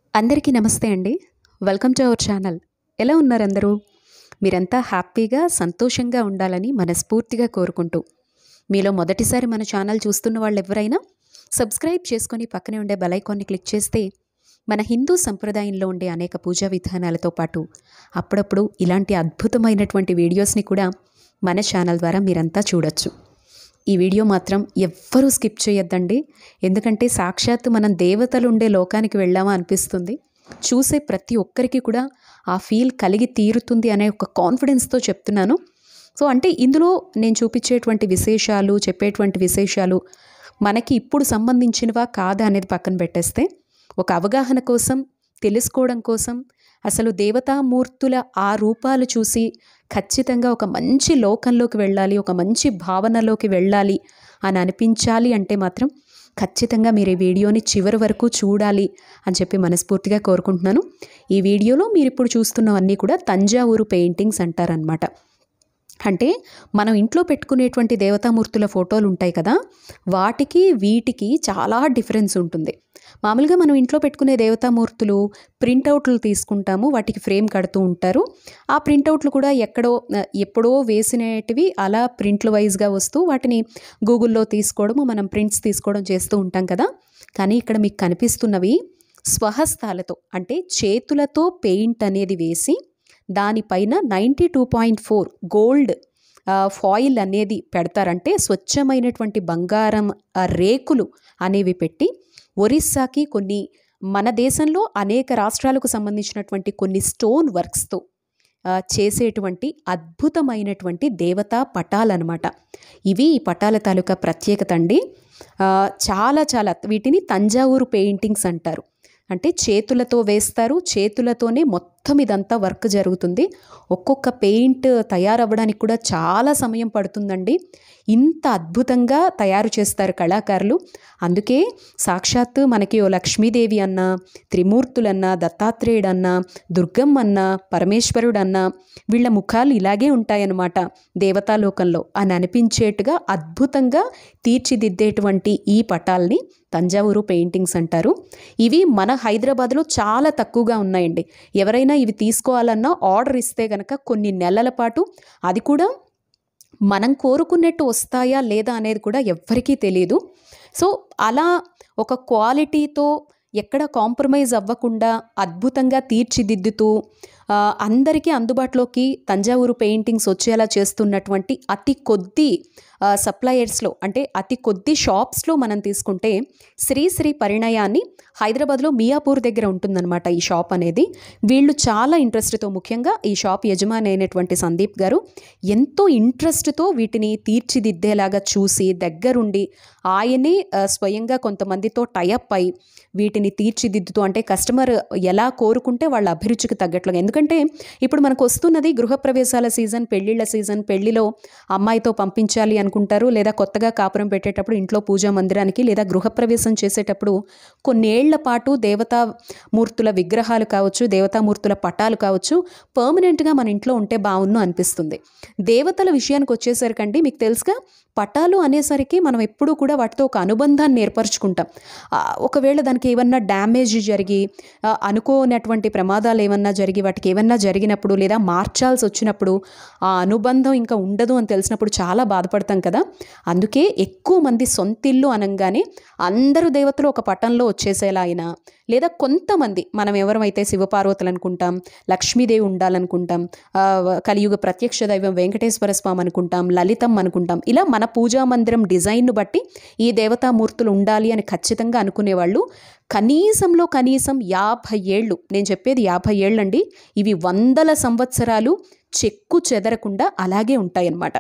అందరికీ నమస్తే అండి. Welcome to our channel. ఎలా ఉన్నారు అందరూ? మీరంతా హ్యాపీగా, సంతోషంగా ఉండాలని మనస్ఫూర్తిగా కోరుకుంటూ, మీలో మొదటిసారి మన ఛానల్ చూస్తున్న వాళ్ళు ఎవరైనా సబ్స్క్రైబ్ చేసుకొని పక్కనే ఉండే బెల్ ఐకాన్ని క్లిక్ చేస్తే మన హిందూ సంప్రదాయంలో ఉండే అనేక పూజా విధానాలతో పాటు అప్పుడప్పుడు ఇలాంటి అద్భుతమైనటువంటి వీడియోస్ని కూడా మన ఛానల్ ద్వారా మీరంతా చూడొచ్చు. ఈ వీడియో మాత్రం ఎవ్వరూ స్కిప్ చేయొద్దండి. ఎందుకంటే సాక్షాత్తు మనం దేవతలు ఉండే లోకానికి వెళ్ళామా అనిపిస్తుంది. చూసే ప్రతి ఒక్కరికి కూడా ఆ ఫీల్ కలిగి తీరుతుంది అనే ఒక కాన్ఫిడెన్స్తో చెప్తున్నాను. సో అంటే ఇందులో నేను చూపించేటువంటి విశేషాలు, చెప్పేటువంటి విశేషాలు మనకి ఇప్పుడు సంబంధించినవా కాదా అనేది పక్కన పెట్టేస్తే, ఒక అవగాహన కోసం, తెలుసుకోవడం కోసం, అసలు దేవతామూర్తుల ఆ రూపాలు చూసి ఖచ్చితంగా ఒక మంచి లోకంలోకి వెళ్ళాలి, ఒక మంచి భావనలోకి వెళ్ళాలి అని అనిపించాలి అంటే మాత్రం ఖచ్చితంగా మీరు ఈ వీడియోని చివరి వరకు చూడాలి అని చెప్పి మనస్ఫూర్తిగా కోరుకుంటున్నాను. ఈ వీడియోలో మీరు ఇప్పుడు చూస్తున్నవన్నీ కూడా తంజావూరు పెయింటింగ్స్ అంటారనమాట. అంటే మనం ఇంట్లో పెట్టుకునేటువంటి దేవతామూర్తుల ఫోటోలు ఉంటాయి కదా, వాటికి వీటికి చాలా డిఫరెన్స్ ఉంటుంది. మామూలుగా మనం ఇంట్లో పెట్టుకునే దేవతామూర్తులు ప్రింటౌట్లు తీసుకుంటాము, వాటికి ఫ్రేమ్ కడుతూ ఉంటారు. ఆ ప్రింటౌట్లు కూడా ఎప్పుడో వేసినటివి అలా ప్రింట్లు వైజ్గా వస్తూ వాటిని గూగుల్లో తీసుకోవడము, మనం ప్రింట్స్ తీసుకోవడం చేస్తూ ఉంటాం కదా. కానీ ఇక్కడ మీకు కనిపిస్తున్నవి స్వహస్తాలతో, అంటే చేతులతో పెయింట్ అనేది వేసి దానిపైన 92.4 గోల్డ్ ఫాయిల్ అనేది పెడతారంటే స్వచ్ఛమైనటువంటి బంగారం రేకులు అనేవి పెట్టి ఒరిస్సాకి కొన్ని, మన దేశంలో అనేక రాష్ట్రాలకు సంబంధించినటువంటి కొన్ని స్టోన్ వర్క్స్తో చేసేటువంటి అద్భుతమైనటువంటి దేవతా పటాలన్నమాట. ఇవి ఈ పటాల తాలూకా ప్రత్యేకత అండి. చాలా వీటిని తంజావూరు పెయింటింగ్స్ అంటారు. అంటే చేతులతో వేస్తారు, చేతులతోనే మొత్తం ఇదంతా వర్క్ జరుగుతుంది. ఒక్కొక్క పెయింట్ తయారవ్వడానికి కూడా చాలా సమయం పడుతుందండి. ఇంత అద్భుతంగా తయారు చేస్తారు కళాకారులు. అందుకే సాక్షాత్తు మనకి ఓ లక్ష్మీదేవి అన్నా, త్రిమూర్తులన్నా, దత్తాత్రేయుడన్నా, దుర్గమ్మన్నా, పరమేశ్వరుడన్నా వీళ్ళ ముఖాలు ఇలాగే ఉంటాయన్నమాట దేవతాలోకంలో అని అనిపించేట్టుగా అద్భుతంగా తీర్చిదిద్దేటువంటి ఈ పటాల్ని తంజావూరు పెయింటింగ్స్ అంటారు. ఇవి మన హైదరాబాద్లో చాలా తక్కువగా ఉన్నాయండి. ఎవరైనా ఇవి తీసుకోవాలన్నా ఆర్డర్ ఇస్తే కనుక కొన్ని నెలల పాటు, అది కూడా మనం కోరుకున్నట్టు వస్తాయా లేదా అనేది కూడా ఎవ్వరికీ తెలియదు. సో అలా ఒక క్వాలిటీతో ఎక్కడ కాంప్రమైజ్ అవ్వకుండా అద్భుతంగా తీర్చిదిద్దుతూ అందరికీ అందుబాటులోకి తంజావూరు పెయింటింగ్స్ వచ్చేలా చేస్తున్నటువంటి అతి కొద్ది సప్లయర్స్లో, అంటే అతి కొద్ది షాప్స్లో మనం తీసుకుంటే శ్రీ పరిణయాన్ని హైదరాబాద్లో మియాపూర్ దగ్గర ఉంటుందన్నమాట ఈ షాప్ అనేది. వీళ్ళు చాలా ఇంట్రెస్ట్తో, ముఖ్యంగా ఈ షాప్ యజమాని అయినటువంటి సందీప్ గారు ఎంతో ఇంట్రెస్ట్తో వీటిని తీర్చిదిద్దేలాగా చూసి దగ్గరుండి ఆయనే స్వయంగా కొంతమందితో టైఅప్ అయి వీటిని తీర్చిదిద్దుతూ, అంటే కస్టమర్ ఎలా కోరుకుంటే వాళ్ళ అభిరుచికి తగ్గట్లుగా. ఎందుకంటే ఇప్పుడు మనకు వస్తున్నది గృహప్రవేశాల సీజన్, పెళ్ళిళ్ళ సీజన్. పెళ్లిలో అమ్మాయితో పంపించాలి అనుకుంటారు, లేదా కొత్తగా కాపురం పెట్టేటప్పుడు ఇంట్లో పూజా మందిరానికి, లేదా గృహప్రవేశం చేసేటప్పుడు కొన్నేళ్ల పాటు దేవతామూర్తుల విగ్రహాలు కావచ్చు, దేవతామూర్తుల పటాలు కావచ్చు పర్మనెంట్గా మన ఇంట్లో ఉంటే బాగుండు అనిపిస్తుంది. దేవతల విషయానికి వచ్చేసరికండి, మీకు తెలుసుగా పటాలు అనేసరికి మనం ఎప్పుడూ కూడా వాటితో ఒక అనుబంధాన్ని ఏర్పరచుకుంటాం. ఒకవేళ దానికి ఏమన్నా డ్యామేజ్ జరిగి, అనుకోనటువంటి ప్రమాదాలు ఏమన్నా జరిగి, వాటికి ఏమన్నా జరిగినప్పుడు, లేదా మార్చాల్సి వచ్చినప్పుడు ఆ అనుబంధం ఇంకా ఉండదు అని తెలిసినప్పుడు చాలా బాధపడతాం కదా. అందుకే ఎక్కువ మంది సొంతిల్లు అనగానే అందరూ దేవతలు ఒక పటంలో వచ్చేసేలా అయినా, లేదా కొంతమంది మనం ఎవరైతే శివపార్వతులు అనుకుంటాం, లక్ష్మీదేవి ఉండాలనుకుంటాం, కలియుగ ప్రత్యక్ష దైవం వెంకటేశ్వర స్వామి అనుకుంటాం, లలితం అనుకుంటాం, ఇలా మన పూజా మందిరం డిజైన్ను బట్టి ఈ దేవతామూర్తులు ఉండాలి అని ఖచ్చితంగా అనుకునేవాళ్ళు కనీసంలో కనీసం 50 ఏళ్ళు, నేను చెప్పేది 50 ఏళ్ళండి, ఇవి వందల సంవత్సరాలు చెక్కు చెదరకుండా అలాగే ఉంటాయన్నమాట.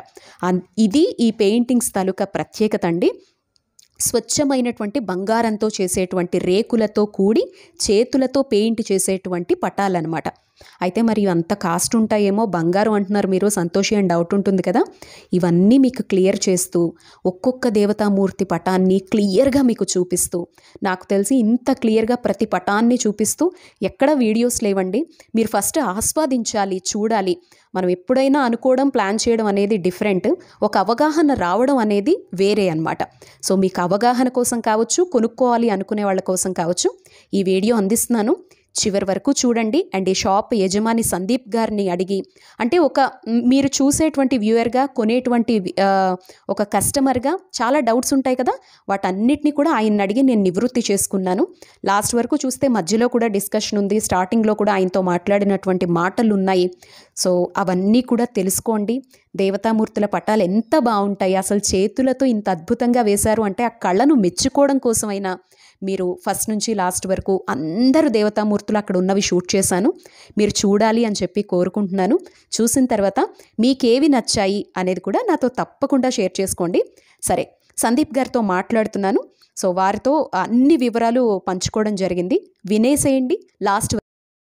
ఇది ఈ పెయింటింగ్స్ తాలూకా ప్రత్యేకత అండి. స్వచ్ఛమైనటువంటి బంగారంతో చేసేటువంటి రేకులతో కూడి చేతులతో పెయింట్ చేసేటువంటి పటాలన్నమాట. అయితే మరి అంత కాస్ట్ ఉంటాయేమో, బంగారం అంటున్నారు మీరు, సంతోషి అని డౌట్ ఉంటుంది కదా. ఇవన్నీ మీకు క్లియర్ చేస్తూ, ఒక్కొక్క దేవతామూర్తి పటాన్ని క్లియర్గా మీకు చూపిస్తూ, నాకు తెలిసి ఇంత క్లియర్గా ప్రతి పటాన్ని చూపిస్తూ ఎక్కడ వీడియోస్ లేవండి. మీరు ఫస్ట్ ఆస్వాదించాలి, చూడాలి. మనం ఎప్పుడైనా అనుకోవడం, ప్లాన్ చేయడం అనేది డిఫరెంట్, ఒక అవగాహన రావడం అనేది వేరే అన్నమాట. సో మీకు అవగాహన కోసం కావచ్చు, కొనుక్కోవాలి అనుకునే వాళ్ళ కోసం కావచ్చు ఈ వీడియో అందిస్తున్నాను. చివరి వరకు చూడండి. అండ్ ఈ షాప్ యజమాని సందీప్ గారిని అడిగి, అంటే మీరు చూసేటువంటి వ్యూయర్గా, కొనేటువంటి ఒక కస్టమర్గా చాలా డౌట్స్ ఉంటాయి కదా, వాటన్నిటిని కూడా ఆయన్ని అడిగి నేను నివృత్తి చేసుకున్నాను. లాస్ట్ వరకు చూస్తే మధ్యలో కూడా డిస్కషన్ ఉంది, స్టార్టింగ్లో కూడా ఆయనతో మాట్లాడినటువంటి మాటలు ఉన్నాయి. సో అవన్నీ కూడా తెలుసుకోండి. దేవతామూర్తుల పటాలు ఎంత బాగుంటాయి, అసలు చేతులతో ఇంత అద్భుతంగా వేశారు అంటే ఆ కళను మెచ్చుకోవడం కోసమైనా మీరు ఫస్ట్ నుంచి లాస్ట్ వరకు అందరూ దేవతామూర్తులు అక్కడ ఉన్నవి షూట్ చేశాను, మీరు చూడాలి అని చెప్పి కోరుకుంటున్నాను. చూసిన తర్వాత మీకేవి నచ్చాయి అనేది కూడా నాతో తప్పకుండా షేర్ చేసుకోండి. సరే, సందీప్ గారితో మాట్లాడుతున్నాను. సో వారితో అన్ని వివరాలు పంచుకోవడం జరిగింది, వినేసేయండి లాస్ట్.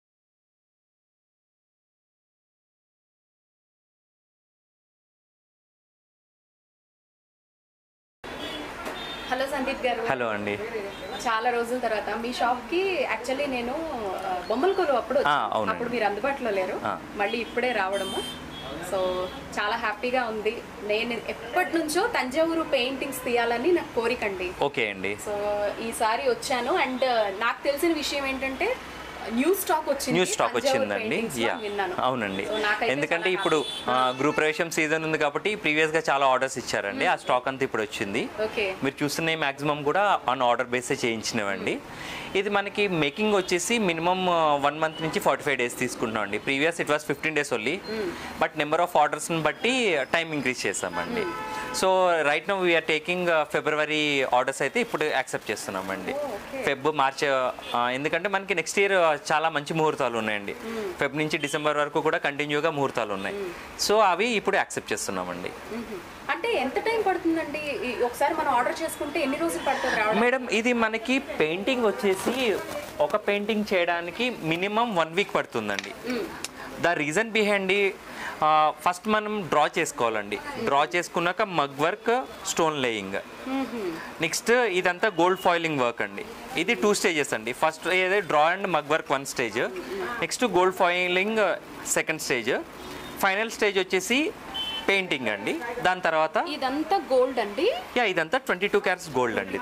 హలో సందీప్ గారు. హలో అండి. చాలా రోజుల తర్వాత మీ షాప్కి యాక్చువల్లీ నేను బొమ్మల కొలు అప్పుడు మీరు అందుబాటులో లేరు, మళ్ళీ ఇప్పుడే రావడము. సో చాలా హ్యాపీగా ఉంది. నేను ఎప్పటి నుంచో తంజావూరు పెయింటింగ్స్ తీయాలని నాకు కోరికండి. ఓకే అండి. సో ఈసారి వచ్చాను. అండ్ నాకు తెలిసిన విషయం ఏంటంటే న్యూ స్టాక్ వచ్చిందండి. అవునండి, ఎందుకంటే ఇప్పుడు గృహప్రవేశం సీజన్ ఉంది కాబట్టి ప్రీవియస్ గా చాలా ఆర్డర్స్ ఇచ్చారండి. ఆ స్టాక్ అంతా ఇప్పుడు వచ్చింది. మీరు చూస్తున్న మాక్సిమం కూడా ఆన్ ఆర్డర్ బేసే చేయించినవండి. ఇది మనకి మేకింగ్ వచ్చేసి మినిమం 1 month నుంచి 45 days తీసుకుంటున్నాం అండి. Previous it was 15 days only, but number of ఆర్డర్స్ని బట్టి టైం ఇంక్రీజ్ చేస్తామండి. So right now we're taking February orders అయితే ఇప్పుడు యాక్సెప్ట్ చేస్తున్నామండి. మార్చ్, ఎందుకంటే మనకి నెక్స్ట్ ఇయర్ చాలా మంచి ముహూర్తాలు ఉన్నాయండి. ఫెబ్ నుంచి డిసెంబర్ వరకు కూడా కంటిన్యూగా ముహూర్తాలు ఉన్నాయి. సో అవి ఇప్పుడు యాక్సెప్ట్ చేస్తున్నామండి. అంటే ఎంత టైం పడుతుందండి? ఒకసారి మనం ఆర్డర్ చేసుకుంటే ఎన్ని రోజులు పడుతుంది మేడం? ఇది మనకి పెయింటింగ్ వచ్చేసి ఒక పెయింటింగ్ చేయడానికి మినిమం 1 week పడుతుందండి. ద రీజన్ బిహైండ్ ఫస్ట్ మనం డ్రా చేసుకోవాలండి. డ్రా చేసుకున్నాక mug work, stone laying, next ఇదంతా గోల్డ్ ఫాయిలింగ్ వర్క్ అండి. ఇది 2 stages అండి. ఫస్ట్ ఏదైతే draw and mug work 1 stage, next gold foiling 2nd stage, final stage వచ్చేసి పెయింటింగ్ అండి. దాని తర్వాత ఇదంతా గోల్డ్ అండి. ఇదంతా 22 carats గోల్డ్ అండి.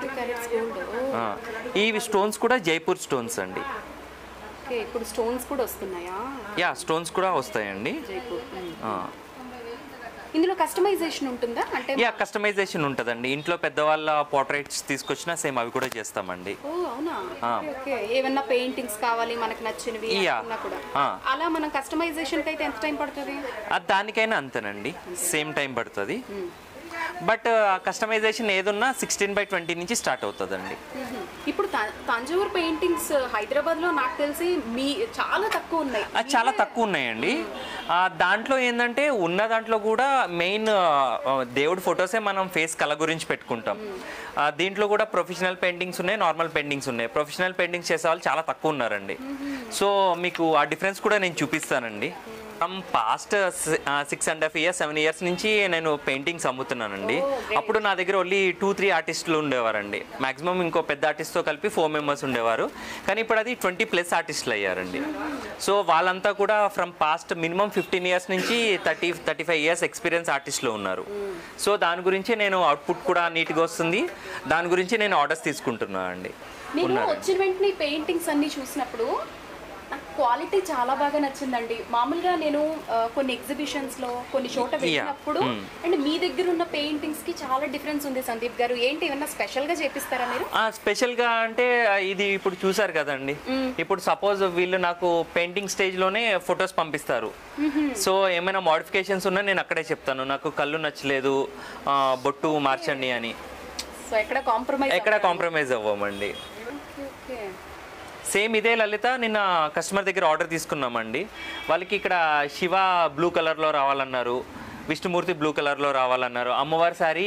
ఈ స్టోన్స్ కూడా జైపూర్ స్టోన్స్ అండి. ఇప్పుడు స్టోన్స్ కూడా వస్తున్నాయా? స్టోన్స్ కూడా వస్తాయండి. ఇందులో కస్టమైజేషన్ ఉంటుందా? అంటే కస్టమైజేషన్ ఉంటుందండి. ఇంట్లో పెద్దవాళ్ళ పోర్ట్రేట్స్ తీసుకొచ్చినా సేమ్ అవి కూడా చేస్తామండి. ఏమన్నా పెయింటింగ్స్ కావాలి మనకు నచ్చినవి కూడా అలా మనం కస్టమైజేషన్ కి అయితే ఎంత టైం పడుతుంది? దానికైనా అంతేనండి, సేమ్ టైం పడుతుంది. బట్ కస్టమైజేషన్ ఏదున్నా 16/20 నుంచి స్టార్ట్ అవుతుందండి. ఇప్పుడు తంజావూరు పెయింటింగ్స్ హైదరాబాద్లో నాకు తెలిసి చాలా తక్కువ ఉన్నాయి. చాలా తక్కువ ఉన్నాయండి. దాంట్లో ఏంటంటే ఉన్న దాంట్లో కూడా మెయిన్ దేవుడి ఫొటోసే మనం ఫేస్ కళ గురించి పెట్టుకుంటాం. దీంట్లో కూడా ప్రొఫెషనల్ పెయింటింగ్స్ ఉన్నాయి, నార్మల్ పెయింటింగ్స్ ఉన్నాయి. ప్రొఫెషనల్ పెయింటింగ్స్ చేసే వాళ్ళు చాలా తక్కువ ఉన్నారండి. సో మీకు ఆ డిఫరెన్స్ కూడా నేను చూపిస్తానండి. పాస్ట్ 6.5 years 7 years నుంచి నేను పెయింటింగ్స్ అమ్ముతున్నానండి. అప్పుడు నా దగ్గర ఓన్లీ 2-3 ఆర్టిస్టులు ఉండేవారండి. మాక్సిమం ఇంకో పెద్ద ఆర్టిస్ట్తో కలిపి 4 members ఉండేవారు. కానీ ఇప్పుడు అది 20+ ఆర్టిస్టులు అయ్యారండి. సో వాళ్ళంతా కూడా ఫ్రమ్ పాస్ట్ మినిమం 15 years నుంచి 30-35 years ఎక్స్పీరియన్స్ ఆర్టిస్టులు ఉన్నారు. సో దాని గురించి నేను అవుట్పుట్ కూడా నీట్గా వస్తుంది. దాని గురించి నేను ఆర్డర్స్ తీసుకుంటున్నాను అండి. వచ్చిన వెంటనే పెయింటింగ్స్ అన్ని చూసినప్పుడు నాకు క్వాలిటీ చాలా బాగా నచ్చిందండి. మామూలుగా నేను కొన్ని ఎగ్జిబిషన్స్లో కొన్ని చోట వెళ్ళినప్పుడు అండ్ మీ దగ్గర ఉన్న పెయింటింగ్స్కి చాలా డిఫరెన్స్ ఉంది సందీప్ గారు. ఏంటి, ఏమన్నా స్పెషల్గా చేపిస్తారా మీరు? స్పెషల్గా అంటే ఇది ఇప్పుడు చూసారు కదండి. ఇప్పుడు సపోజ్ వీళ్ళు నాకు పెయింటింగ్ స్టేజ్లోనే ఫొటోస్ పంపిస్తారు. సో ఏమైనా మోడిఫికేషన్స్ ఉన్నా నేను అక్కడే చెప్తాను, నాకు కళ్ళు నచ్చలేదు, బొట్టు మార్చండి అని. సో ఎక్కడ కాంప్రమైజ్ అవ్వమండి. సేమ్ ఇదే లలిత నిన్న కస్టమర్ దగ్గర ఆర్డర్ తీసుకున్నామండి. వాళ్ళకి ఇక్కడ శివ బ్లూ కలర్లో రావాలన్నారు, విష్ణుమూర్తి బ్లూ కలర్లో రావాలన్నారు, అమ్మవారి సారీ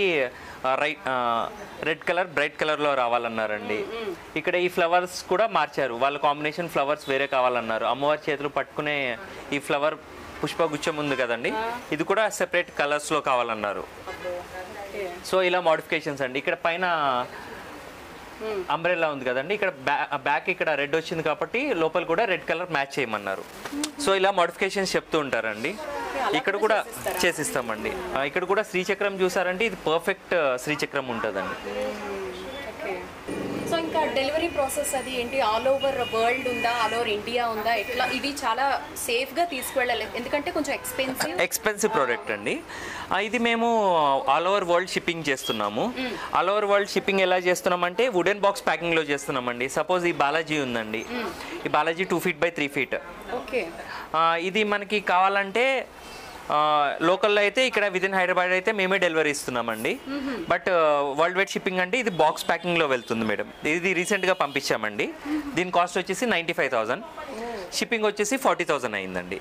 రెడ్ కలర్ బ్రైట్ కలర్లో రావాలన్నారండి. ఇక్కడ ఈ ఫ్లవర్స్ కూడా మార్చారు, వాళ్ళ కాంబినేషన్ ఫ్లవర్స్ వేరే కావాలన్నారు. అమ్మవారి చేతులు పట్టుకునే ఈ ఫ్లవర్ పుష్పగుచ్చం ఉంది కదండి, ఇది కూడా సెపరేట్ కలర్స్లో కావాలన్నారు. సో ఇలా మోడిఫికేషన్స్ అండి. ఇక్కడ పైన అంబ్రెల్లా ఉంది కదండి, ఇక్కడ బ్యాక్ ఇక్కడ రెడ్ వచ్చింది కాబట్టి లోపల కూడా రెడ్ కలర్ మ్యాచ్ చేయమన్నారు. సో ఇలా మోడిఫికేషన్స్ చెప్తూ ఉంటారండి. ఇక్కడ కూడా చేసిస్తామండి. ఇక్కడ కూడా శ్రీచక్రం చూసారంటే ఇది పర్ఫెక్ట్ శ్రీచక్రం ఉంటుందండి. సో ఇంకా డెలివరీ ప్రాసెస్ అది ఏంటి, ఆల్ ఓవర్ వరల్డ్ ఉందా, ఆల్ ఓవర్ ఇండియా ఉందా, ఎట్లా? ఇది చాలా సేఫ్గా తీసుకువెళ్ళాలి ఎందుకంటే కొంచెం ఎక్స్పెన్సివ్ ప్రోడక్ట్ అండి. ఇది మేము ఆల్ ఓవర్ వరల్డ్ షిప్పింగ్ చేస్తున్నాము. ఆల్ ఓవర్ వరల్డ్ షిప్పింగ్ ఎలా చేస్తున్నామంటే వుడెన్ బాక్స్ ప్యాకింగ్లో చేస్తున్నామండి. సపోజ్ ఈ బాలాజీ ఉందండి, ఈ Balaji 2 feet by 3 feet. Okay. ఇది మనకి కావాలంటే లోకల్లో అయితే ఇక్కడ విదిన్ హైదరాబాద్ అయితే మేమే డెలివరీ ఇస్తున్నామండి. బట్ వరల్డ్ వైడ్ షిప్పింగ్ అంటే ఇది బాక్స్ ప్యాకింగ్లో వెళ్తుంది మేడం. ఇది రీసెంట్గా పంపించామండి. దీని కాస్ట్ వచ్చేసి 95,000, షిప్పింగ్ వచ్చేసి 40,000 అయిందండి.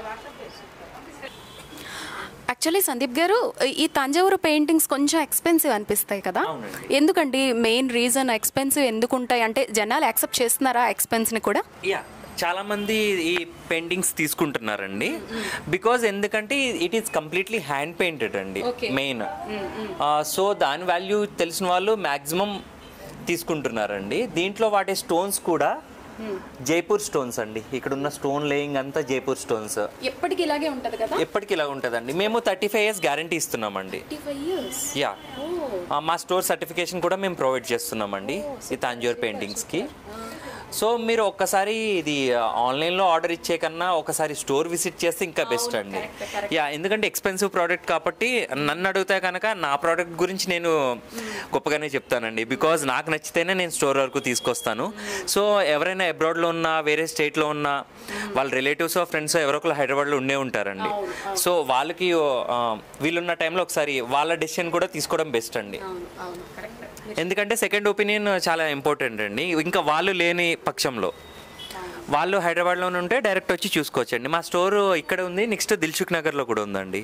యాక్చువల్లీ సందీప్ గారు, ఈ తంజావూరు పెయింటింగ్స్ కొంచెం ఎక్స్పెన్సివ్ అనిపిస్తాయి కదా, ఎందుకండి మెయిన్ రీజన్ ఎక్స్పెన్సివ్ ఎందుకు ఉంటాయి అంటే జనాలు యాక్సెప్ట్ చేస్తున్నారా ఎక్స్పెన్స్ని కూడా? చాలా మంది ఈ పెయింటింగ్స్ తీసుకుంటున్నారండి. బికాజ్ ఎందుకంటే it is completely hand painted అండి మెయిన్. సో దాని వాల్యూ తెలిసిన వాళ్ళు మ్యాక్సిమం తీసుకుంటున్నారండి. దీంట్లో వాడే స్టోన్స్ కూడా జైపూర్ స్టోన్స్ అండి. ఇక్కడ ఉన్న స్టోన్ లేయింగ్ అంతా జైపూర్ స్టోన్స్. ఎప్పటికి ఇలాగే ఉంటుంది కదా? ఎప్పటికి ఇలా ఉంటుందండి. మేము 35 years గ్యారంటీ ఇస్తున్నామండి. యా, మా స్టోర్ సర్టిఫికేషన్ కూడా మేము ప్రొవైడ్ చేస్తున్నామండి ఈ తంజావూరు పెయింటింగ్స్కి. సో మీరు ఒక్కసారి ఇది ఆన్లైన్లో ఆర్డర్ ఇచ్చే కన్నా ఒకసారి స్టోర్ విజిట్ చేస్తే ఇంకా బెస్ట్ అండి. యా, ఎందుకంటే ఎక్స్పెన్సివ్ ప్రోడక్ట్ కాబట్టి నన్ను అడిగితే కనుక నా ప్రోడక్ట్ గురించి నేను గొప్పగానే చెప్తానండి. బికాజ్ నాకు నచ్చితేనే నేను స్టోర్ వరకు తీసుకొస్తాను. సో ఎవరైనా అబ్రాడ్లో ఉన్నా, వేరే స్టేట్లో ఉన్నా, వాళ్ళ రిలేటివ్స్ ఫ్రెండ్స్ ఎవరో ఒకరు హైదరాబాద్లో ఉండే ఉంటారండి. సో వాళ్ళకి వీళ్ళున్న టైంలో ఒకసారి వాళ్ళ డెసిషన్ కూడా తీసుకోవడం బెస్ట్ అండి. ఎందుకంటే సెకండ్ ఒపీనియన్ చాలా ఇంపార్టెంట్ అండి. ఇంకా వాళ్ళు లేని పక్షంలో వాళ్ళు హైదరాబాద్లోనే ఉంటే డైరెక్ట్ వచ్చి చూసుకోవచ్చండి. మా స్టోర్ ఇక్కడ ఉంది, నెక్స్ట్ దిల్సుఖ్ నగర్లో కూడా ఉందండి.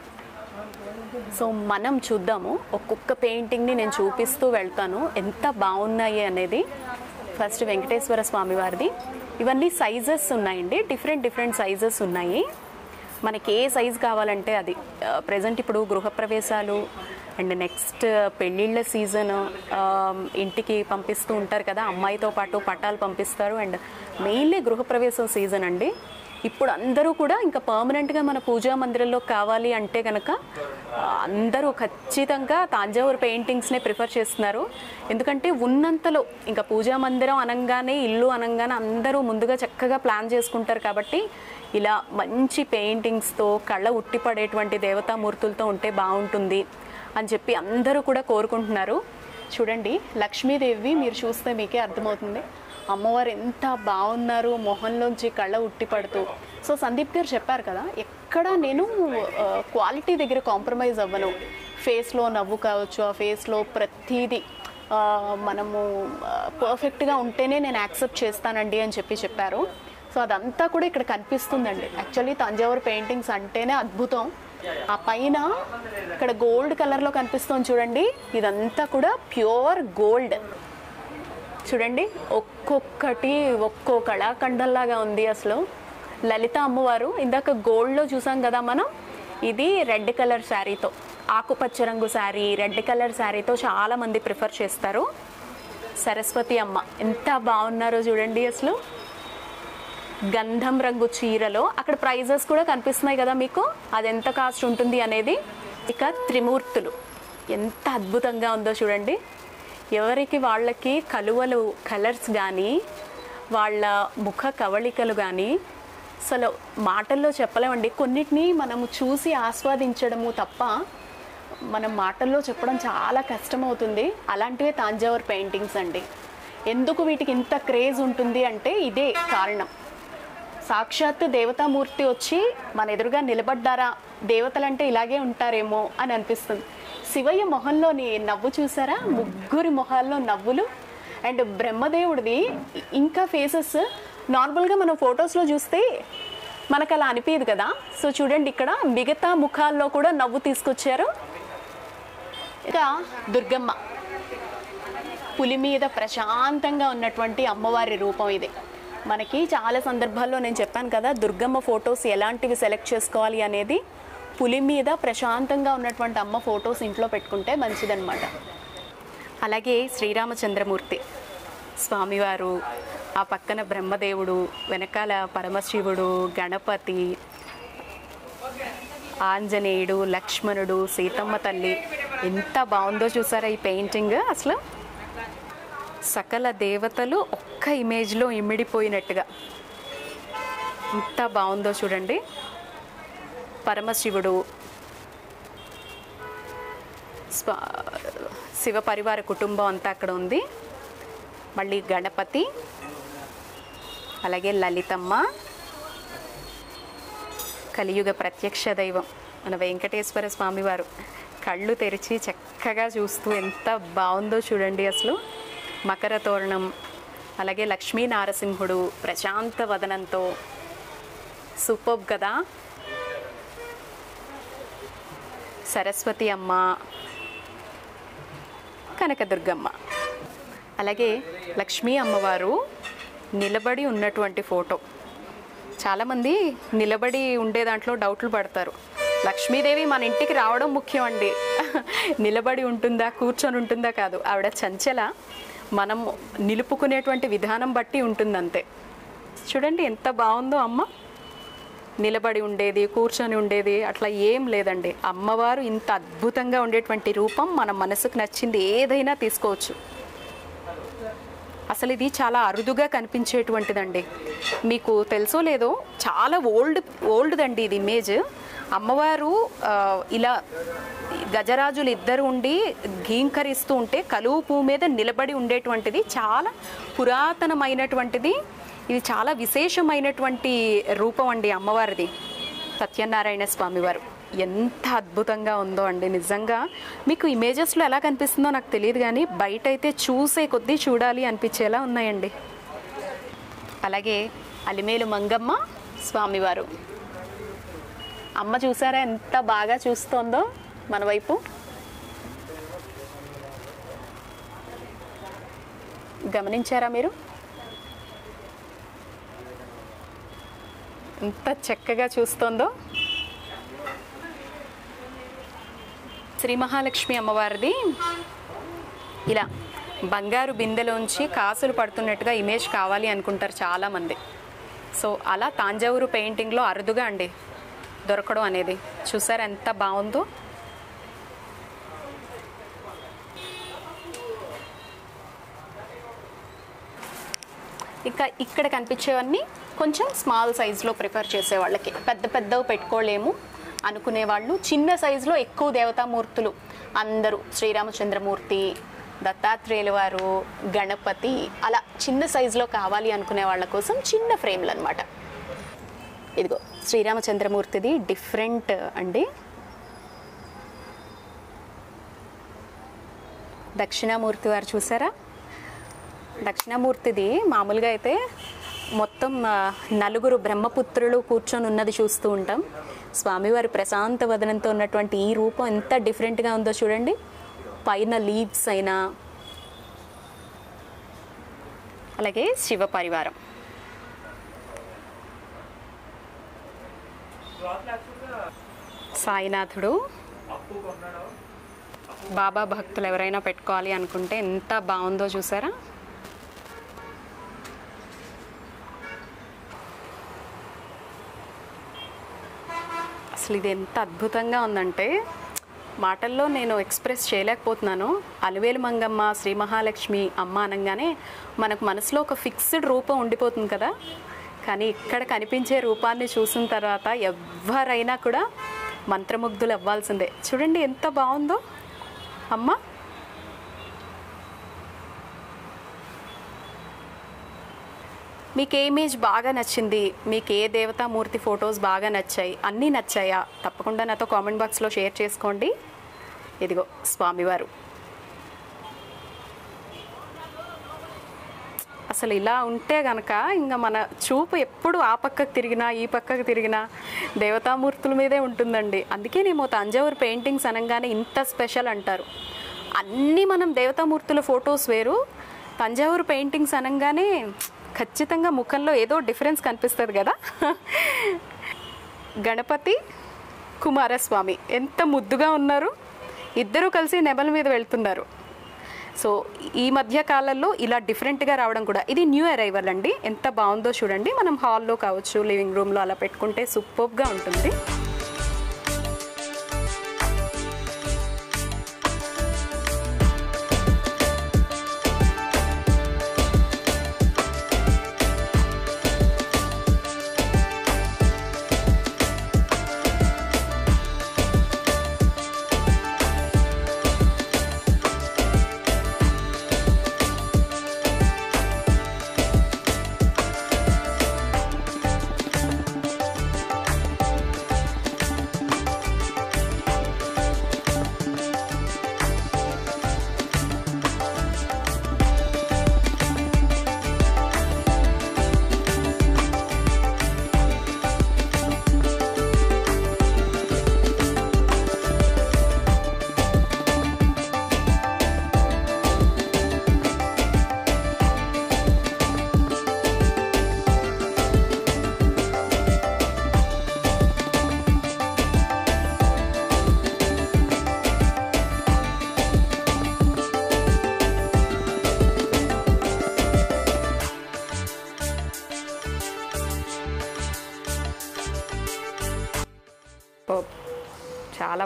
సో మనం చూద్దాము, ఒక్కొక్క పెయింటింగ్ని నేను చూపిస్తూ వెళ్తాను ఎంత బాగున్నాయి అనేది. ఫస్ట్ వెంకటేశ్వర స్వామి వారిది. ఇవన్నీ సైజెస్ ఉన్నాయండి, డిఫరెంట్ సైజెస్ ఉన్నాయి. మనకి ఏ సైజ్ కావాలంటే అది. ప్రజెంట్ ఇప్పుడు గృహప్రవేశాలు అండ్ నెక్స్ట్ పెళ్ళిళ్ళ సీజన్, ఇంటికి పంపిస్తూ ఉంటారు కదా, అమ్మాయితో పాటు పట్టాలు పంపిస్తారు. అండ్ మెయిన్లీ గృహప్రవేశం సీజన్ అండి. ఇప్పుడు అందరూ కూడా ఇంకా పర్మనెంట్గా మన పూజా మందిరంలో కావాలి అంటే కనుక అందరూ ఖచ్చితంగా తంజావూరు పెయింటింగ్స్నే ప్రిఫర్ చేస్తున్నారు. ఎందుకంటే ఉన్నంతలో ఇంకా పూజా మందిరం అనగానే, ఇల్లు అనగానే అందరూ ముందుగా చక్కగా ప్లాన్ చేసుకుంటారు. కాబట్టి ఇలా మంచి పెయింటింగ్స్తో కళ్ళ ఉట్టిపడేటువంటి దేవతామూర్తులతో ఉంటే బాగుంటుంది అని చెప్పి అందరూ కూడా కోరుకుంటున్నారు. చూడండి, లక్ష్మీదేవి మీరు చూస్తే మీకే అర్థమవుతుంది. అమ్మవారు ఎంత బాగున్నారు, మొహంలోంచి కళ్ళ ఉట్టిపడుతూ. సో సందీప్ గారు చెప్పారు కదా, ఎక్కడ నేను క్వాలిటీ దగ్గర కాంప్రమైజ్ అవ్వను. ఫేస్లో నవ్వు కావచ్చు, ఆ ఫేస్లో ప్రతిదీ మనము పర్ఫెక్ట్గా ఉంటేనే నేను యాక్సెప్ట్ చేస్తానండి అని చెప్పారు. సో అదంతా కూడా ఇక్కడ కనిపిస్తుందండి. యాక్చువల్లీ తంజావూరు పెయింటింగ్స్ అంటేనే అద్భుతం. ఆ పైన ఇక్కడ గోల్డ్ కలర్లో కనిపిస్తుంది చూడండి, ఇదంతా కూడా ప్యూర్ గోల్డ్. చూడండి, ఒక్కొక్కటి ఒక్కో కళాఖండంలాగా ఉంది. అసలు లలిత అమ్మవారు ఇందాక గోల్డ్లో చూసాం కదా మనం, ఇది రెడ్ కలర్ శారీతో, ఆకుపచ్చ రంగు శారీ, రెడ్ కలర్ శారీతో చాలామంది ప్రిఫర్ చేస్తారు. సరస్వతి అమ్మ ఎంత బాగున్నారో చూడండి. అసలు గంధం రంగు చీరలో అక్కడ ప్రైజెస్ కూడా కనిపిస్తున్నాయి కదా మీకు, అది ఎంత కాస్ట్ ఉంటుంది అనేది. ఇక త్రిమూర్తులు ఎంత అద్భుతంగా ఉందో చూడండి. ఎవరికి వాళ్ళకి కలువలు కలర్స్ కానీ, వాళ్ళ ముఖ కవళికలు కానీ అసలు మాటల్లో చెప్పలేమండి. కొన్నిటిని మనము చూసి ఆస్వాదించడము తప్ప మనం మాటల్లో చెప్పడం చాలా కష్టమవుతుంది. అలాంటివే తంజావూరు పెయింటింగ్స్ అండి. ఎందుకు వీటికి ఇంత క్రేజ్ ఉంటుంది అంటే ఇదే కారణం. సాక్షాత్తు దేవతామూర్తి వచ్చి మన ఎదురుగా నిలబడ్డారా, దేవతలంటే ఇలాగే ఉంటారేమో అని అనిపిస్తుంది. శివయ్య మొహంలోని నవ్వు చూసారా, ముగ్గురి మొహాల్లో నవ్వులు. అండ్ బ్రహ్మదేవుడిది ఇంకా ఫేసెస్ నార్మల్గా మనం ఫొటోస్లో చూస్తే మనకు అలా అనిపించదు కదా. సో చూడండి, ఇక్కడ మిగతా ముఖాల్లో కూడా నవ్వు తీసుకొచ్చారు. ఇక దుర్గమ్మ పులి మీద ప్రశాంతంగా ఉన్నటువంటి అమ్మవారి రూపం ఇది. మనకి చాలా సందర్భాల్లో నేను చెప్పాను కదా, దుర్గమ్మ ఫొటోస్ ఎలాంటివి సెలెక్ట్ చేసుకోవాలి అనేది. పులి మీద ప్రశాంతంగా ఉన్నటువంటి అమ్మ ఫొటోస్ ఇంట్లో పెట్టుకుంటే మంచిదన్నమాట. అలాగే శ్రీరామచంద్రమూర్తి స్వామివారు, ఆ పక్కన బ్రహ్మదేవుడు, వెనకాల పరమశివుడు, గణపతి, ఆంజనేయుడు, లక్ష్మణుడు, సీతమ్మ తల్లి. ఎంత బాగుందో చూసారా ఈ పెయింటింగ్. అసలు సకల దేవతలు ఒక్క ఇమేజ్లో ఇమిడిపోయినట్టుగా ఎంత బాగుందో చూడండి. పరమశివుడు, శివ పరివార కుటుంబం అంతా అక్కడ ఉంది. మళ్ళీ గణపతి, అలాగే లలితమ్మ, కలియుగ ప్రత్యక్ష దైవం మన వెంకటేశ్వర స్వామివారు కళ్ళు తెరిచి చక్కగా చూస్తూ ఎంత బాగుందో చూడండి. అసలు మకర తోరణం, అలాగే లక్ష్మీ నారసింహుడు ప్రశాంత వదనంతో సూపర్బ్ కదా. సరస్వతి అమ్మ, కనకదుర్గమ్మ, అలాగే లక్ష్మీ అమ్మవారు నిలబడి ఉన్నటువంటి ఫోటో. చాలామంది నిలబడి ఉండే దాంట్లో డౌట్లు పడతారు. లక్ష్మీదేవి మన ఇంటికి రావడం ముఖ్యం అండి. నిలబడి ఉంటుందా కూర్చొని ఉంటుందా కాదు. ఆవిడ చంచల, మనం నిలుపుకునేటువంటి విధానం బట్టి ఉంటుందంతే. చూడండి ఎంత బాగుందో అమ్మ. నిలబడి ఉండేది, కూర్చొని ఉండేది అట్లా ఏం లేదండి. అమ్మవారు ఇంత అద్భుతంగా ఉండేటువంటి రూపం మన మనసుకు నచ్చింది ఏదైనా తీసుకోవచ్చు. అసలు ఇది చాలా అరుదుగా కనిపించేటువంటిదండి. మీకు తెలుసో లేదో, చాలా ఓల్డ్దండి ఇది ఇమేజ్. అమ్మవారు ఇలా గజరాజులు ఇద్దరు ఉండి ఘీంకరిస్తూ ఉంటే కలువు పువ్వు మీద నిలబడి ఉండేటువంటిది చాలా పురాతనమైనటువంటిది. ఇది చాలా విశేషమైనటువంటి రూపం అండి అమ్మవారిది. సత్యనారాయణ స్వామివారు ఎంత అద్భుతంగా ఉందో అండి. నిజంగా మీకు ఇమేజెస్లో ఎలా కనిపిస్తుందో నాకు తెలియదు, కానీ బయట అయితే చూసే కొద్దీ చూడాలి అనిపించేలా ఉన్నాయండి. అలాగే అలిమేలు మంగమ్మ స్వామివారు. అమ్మ చూసారా ఎంత బాగా చూస్తోందో మన వైపు. గమనించారా మీరు? ఎంత చక్కగా చూస్తోందో. శ్రీ మహాలక్ష్మి అమ్మవారిది ఇలా బంగారు బిందెలోంచి కాసులు పడుతున్నట్టుగా ఇమేజ్ కావాలి అనుకుంటారు చాలామంది. సో అలా తాంజావూరు పెయింటింగ్లో అరుదుగా అండి దొరకడం అనేది. చూసారా ఎంత బాగుందో. ఇంకా ఇక్కడ కనిపించేవన్నీ కొంచెం స్మాల్ సైజులో ప్రిఫర్ చేసే వాళ్ళకి, పెద్ద పెద్దవి పెట్టుకోలేము అనుకునే వాళ్ళు చిన్న సైజులో ఎక్కువ దేవతామూర్తులు అందరూ, శ్రీరామచంద్రమూర్తి, దత్తాత్రేయుల వారు, గణపతి, అలా చిన్న సైజులో కావాలి అనుకునే వాళ్ళ కోసం చిన్న ఫ్రేమ్లు అనమాట. ఇదిగో శ్రీరామచంద్రమూర్తిది డిఫరెంట్ అండి. దక్షిణామూర్తి వారు చూసారా? దక్షిణామూర్తిది మామూలుగా అయితే మొత్తం నలుగురు బ్రహ్మపుత్రులు కూర్చొని ఉన్నది చూస్తూ ఉంటాం. స్వామివారి ప్రశాంత వదనంతో ఉన్నటువంటి ఈ రూపం ఎంత డిఫరెంట్గా ఉందో చూడండి. పైన లీవ్స్ అయినా, అలాగే శివ పరివారం. సాయినాథుడు, బాబా భక్తులు ఎవరైనా పెట్టుకోవాలి అనుకుంటే ఎంత బాగుందో చూసారా? అసలు ఇది ఎంత అద్భుతంగా ఉందంటే మాటల్లో నేను ఎక్స్ప్రెస్ చేయలేకపోతున్నాను. అలివేలు మంగమ్మ, శ్రీ మహాలక్ష్మి అమ్మ అనగానే మనకు మనసులో ఒక ఫిక్స్డ్ రూపం ఉండిపోతుంది కదా. కానీ ఇక్కడ కనిపించే రూపాన్ని చూసిన తర్వాత ఎవరైనా కూడా మంత్రముగ్ధులు అవ్వాల్సిందే. చూడండి ఎంత బాగుందో అమ్మ. మీకు ఏ ఇమేజ్ బాగా నచ్చింది, మీకు ఏ దేవతామూర్తి ఫొటోస్ బాగా నచ్చాయి, అన్నీ నచ్చాయా? తప్పకుండా నాతో కామెంట్ బాక్స్లో షేర్ చేసుకోండి. ఇదిగో స్వామివారు. అసలు ఇలా ఉంటే కనుక ఇంకా మన చూపు ఎప్పుడు ఆ పక్కకు తిరిగినా ఈ పక్కకు తిరిగినా దేవతామూర్తుల మీదే ఉంటుందండి. అందుకేనేమో తంజావూరు పెయింటింగ్స్ అనగానే ఇంత స్పెషల్ అంటారు. అన్నీ మనం దేవతామూర్తుల ఫొటోస్ వేరు, తంజావూరు పెయింటింగ్స్ అనగానే ఖచ్చితంగా ముఖంలో ఏదో డిఫరెన్స్ కనిపిస్తుంది కదా. గణపతి, కుమారస్వామి ఎంత ముద్దుగా ఉన్నారు. ఇద్దరూ కలిసి నెమల మీద వెళ్తున్నారు. సో ఈ మధ్య కాలంలో ఇలా డిఫరెంట్గా రావడం కూడా ఇది న్యూ అరైవల్ అండి. ఎంత బాగుందో చూడండి. మనం హాల్లో కావచ్చు, లివింగ్ రూమ్లో అలా పెట్టుకుంటే సూపర్గా ఉంటుంది.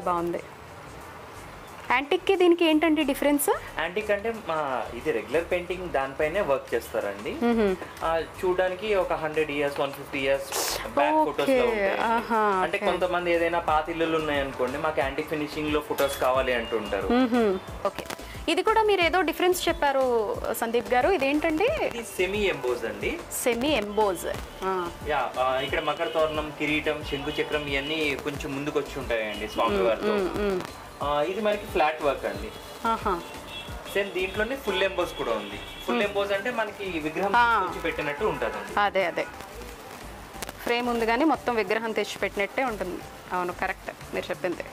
బాగుంది. యాంటిక్కి దీనికి ఏంటండి డిఫరెన్స్? యాంటిక్ అంటే ఇది రెగ్యులర్ పెయింటింగ్ దానిపైనే వర్క్ చేస్తారండి. చూడడానికి ఒక 100 years 150 years బ్యాక్ ఫొటోస్ లో ఉంటాయి. అంటే కొంతమంది ఏదైనా పాత ఇల్లులు ఉన్నాయనుకోండి, మాకు యాంటిక్ ఫినిషింగ్ లో ఫొటోస్ కావాలి అంటుంటారు. ఓకే, ఇది కూడా మీరు ఏదో డిఫరెన్స్ చెప్పారు సందీప్ గారు, ఇదేంటండి? ఇది సెమీ ఎంబోజ్ అండి. Semi emboss. యా, ఇక్కడ మకర తోరణం, కిరీటం, శంకు చక్రం ఇవన్నీ కొంచెం ముందుకు వచ్చి ఉంటాయండి స్వామి వారితో. ఇది మనకి ఫ్లాట్ వర్క్ అండి. సేమ్ దీంట్లోనే ఫుల్ ఎంబోజ్ కూడా ఉంది. ఫుల్ ఎంబోజ్ అంటే మనకి విగ్రహం తెచ్చి పెట్టినట్టు ఉంటుంది. అదే ఫ్రేమ్ ఉంది కానీ మొత్తం విగ్రహం తెచ్చి పెట్టినట్టే ఉంటుంది. అవును, కరెక్ట్ మీరు చెప్పింది.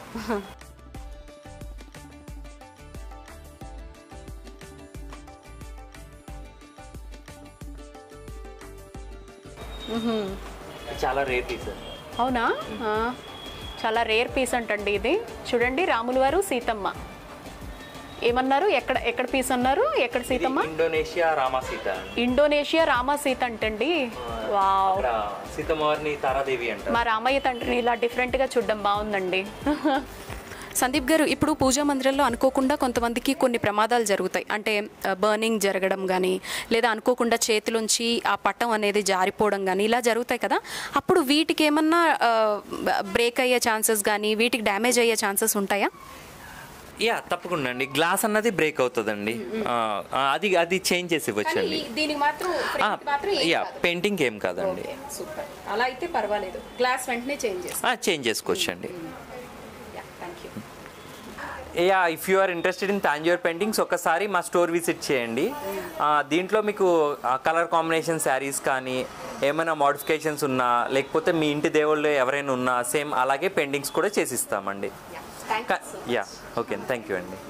చాలా రేర్ పీస్ అండి. అవునా? చాలా రేర్ పీస్ అంటండి ఇది. చూడండి, రాముల వారు సీతమ్మ ఏమన్నారు? ఎక్కడ పీస్ అన్నారు? ఎక్కడ సీతమ్మ? ఇండోనేషియా రామసీత. ఇండోనేషియా రామసీత అంటండి. వావ్, సీతమ్మ వారిని తారాదేవి అంటారు. మా రామయ్య తండ్రిని ఇలా డిఫరెంట్గా చూడడం బాగుందండి. సందీప్ గారు, ఇప్పుడు పూజా మందిరంలో అనుకోకుండా కొంతమందికి కొన్ని ప్రమాదాలు జరుగుతాయి. అంటే బర్నింగ్ జరగడం కానీ, లేదా అనుకోకుండా చేతిలోంచి ఆ పటం అనేది జారిపోవడం కానీ ఇలా జరుగుతాయి కదా. అప్పుడు వీటికి ఏమన్నా బ్రేక్ అయ్యే ఛాన్సెస్ కానీ, వీటికి డ్యామేజ్ అయ్యే ఛాన్సెస్ ఉంటాయా? యా, తప్పకుండా అండి. గ్లాస్ అన్నది బ్రేక్ అవుతుందండి. అది చేంజ్ చేసి ఇవ్వచ్చండి. యా, పెయింటింగ్ ఏం కాదండి. అలా అయితే పర్వాలేదు, గ్లాస్ వెంటనే చేంజ్ చేసుకోవచ్చండి. Yeah, if you are interested in Tanjore paintings ఒకసారి మా స్టోర్ విజిట్ చేయండి. దీంట్లో మీకు కలర్ కాంబినేషన్ శారీస్ కానీ, ఏమైనా మోడిఫికేషన్స్ ఉన్నా, లేకపోతే మీ ఇంటి దేవుళ్ళు ఎవరైనా ఉన్నా సేమ్ అలాగే పెయింటింగ్స్ కూడా చేసిస్తామండి. యా, ఓకే, థ్యాంక్ యూ అండి.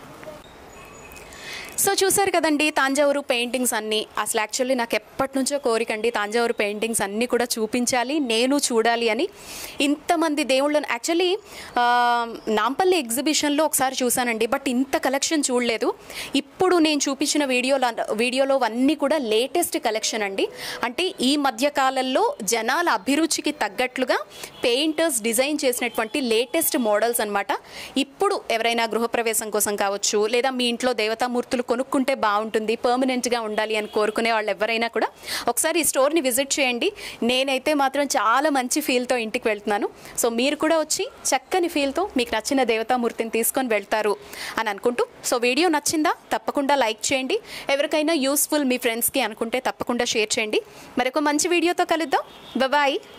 సో చూసారు కదండి తాంజావూరు పెయింటింగ్స్ అన్నీ. అసలు యాక్చువల్లీ నాకు ఎప్పటి నుంచో కోరికండి తాంజావూరు పెయింటింగ్స్ అన్నీ కూడా చూపించాలి, నేను చూడాలి అని. ఇంతమంది దేవుళ్ళను యాక్చువల్లీ నాంపల్లి ఎగ్జిబిషన్లో ఒకసారి చూశానండి, బట్ ఇంత కలెక్షన్ చూడలేదు. ఇప్పుడు నేను చూపించిన వీడియోలో అన్నీ కూడా లేటెస్ట్ కలెక్షన్ అండి. అంటే ఈ మధ్యకాలంలో జనాల అభిరుచికి తగ్గట్లుగా పెయింటర్స్ డిజైన్ చేసినటువంటి లేటెస్ట్ మోడల్స్ అనమాట. ఇప్పుడు ఎవరైనా గృహప్రవేశం కోసం కావచ్చు, లేదా మీ ఇంట్లో దేవతామూర్తులు కొనుక్కుంటే బాగుంటుంది, పర్మనెంట్గా ఉండాలి అని కోరుకునే వాళ్ళు ఎవరైనా కూడా ఒకసారి ఈ స్టోర్ని విజిట్ చేయండి. నేనైతే మాత్రం చాలా మంచి ఫీల్తో ఇంటికి వెళ్తున్నాను. సో మీరు కూడా వచ్చి చక్కని ఫీల్తో మీకు నచ్చిన దేవతామూర్తిని తీసుకొని వెళ్తారు అని అనుకుంటూ, సో వీడియో నచ్చిందా? తప్పకుండా లైక్ చేయండి. ఎవరికైనా యూస్ఫుల్ మీ ఫ్రెండ్స్కి అనుకుంటే తప్పకుండా షేర్ చేయండి. మరొక మంచి వీడియోతో కలుద్దాం. బాయ్.